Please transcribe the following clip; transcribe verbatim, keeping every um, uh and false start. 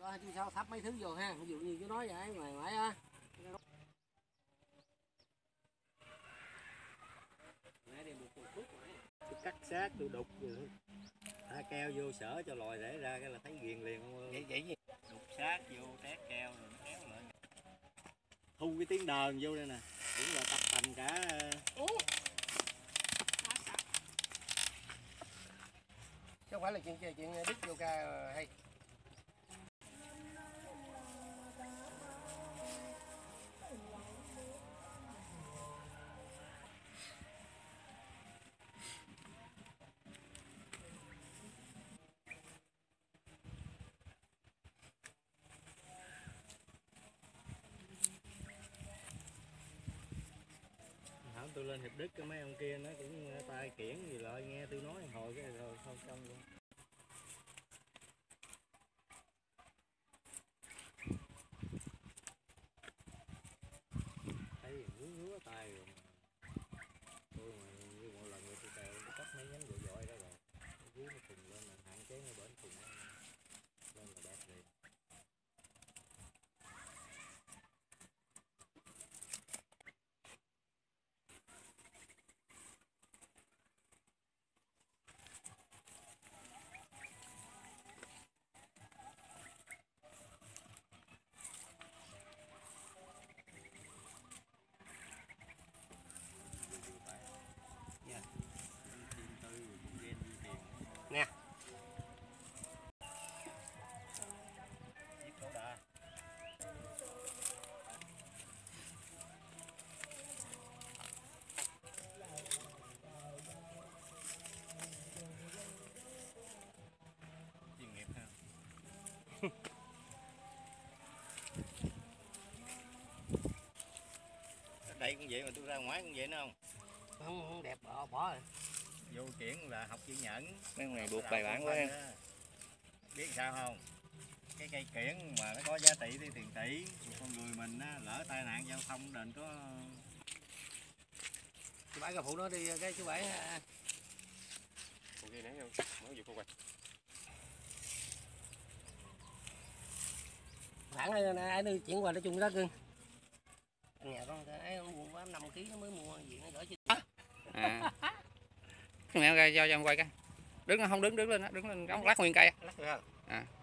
chứ sao thắp mấy thứ vô ha, ví dụ như chú nói vậy ngoài ngoại á. Cắt sát tôi đục rồi thả keo vô sở cho lòi rễ ra cái là thấy ghiền liền không. Vậy vậy gì? Đục sát vô tét keo rồi nó kéo lại. Thu cái tiếng đờn vô đây nè, cũng là tập thành cả. Chứ không phải là chuyện chuyện đứt vô ca hay. Hổng tôi lên Hiệp Đức cái mấy ông kia nó cũng tay kiển gì lại nghe tôi nói hồi cái rồi không xong luôn. Thấy ngứa ngứa tay rồi. Tôi mà như một lần tôi tèo tôi cắt mấy nhánh dội dội đó rồi. Nó vú nó phùng lên là hạn chế nó bển phùng lên là đẹp liền. Nè. Giết lỗ đà. Chuyên nghiệp ha. Ở đây cũng vậy mà tôi ra ngoài cũng vậy nữa không? Không, không đẹp bỏ bỏ rồi. Vô kiển là học chữ nhẫn. Mấy con này buộc bài bản quá em. Biết sao không? Cái cây kiển mà nó có giá trị thì tiền tỷ, con người mình á, lỡ tai nạn giao thông đền có. Chú Bảy gặp phụ nó đi cái chú Bảy. Phụ kia nãy không? Mới vừa phụ quay. Thẳng đây nè, ai đi chuyển qua nó chung đó cưng. Nhà con ấy buồn quá năm ký nó mới mua gì nó gửi cho. À. Cái mẹ ra cho cho em quay cái. Đứng không đứng đứng lên đó, đứng lên lát nguyên cây. Lát được không? À.